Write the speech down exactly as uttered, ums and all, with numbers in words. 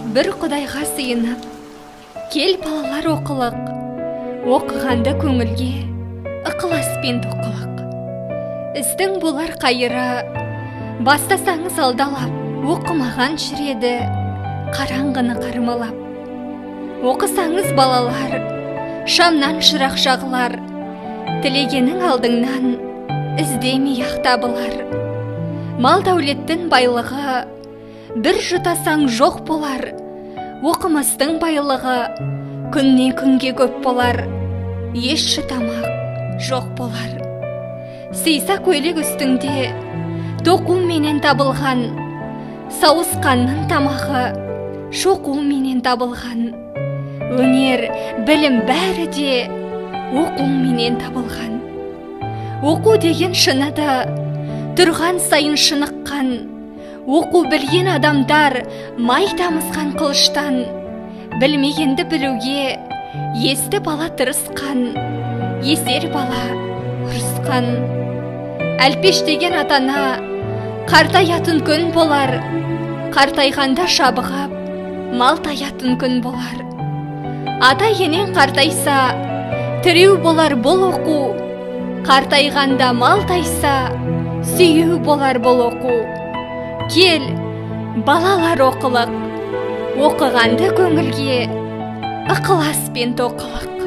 бір құдайға сыйынып, кел балалар оқылық, оқығанды көңілге ықыласпен тоқылық. Істің болар қайыры, бастасаңыз алдалап, оқымаған жүреді қараңғыны қармалап. Оқысаңыз балалар, шамнан шырақ жағылар, тілегенің алдыңнан іздемей ақ табылар. Мал дәулеттің байлығы бір жұтасаң жоқ болар, оқымыстың байлығы күннен күнге көп болар, еш жұтамақ жоқ болар. Сыйса көйлек үстіңде тоқу менен табылған, сауысқанның тамағы шоқу менен табылған. Өнер, білім бәрі де оқу менен табылған. Оқу деген шынады, тұрған сайын шыныққан. Оқу білген адамдар май тамызған қылыштан. Білмегенді білуге есті бала тырысқан, есер бала ұрысқан. Әлпеш деген атана қартаятын күн болар, қартайғанда шабығап малтаятын күн болар. Ата енен қартайса тіреу болар бұл оқу, қартайғанда малтайса сүйеу болар бұл оқу. Кел, балалар оқылық, оқығанды көңілге ықыласпен тоқылық.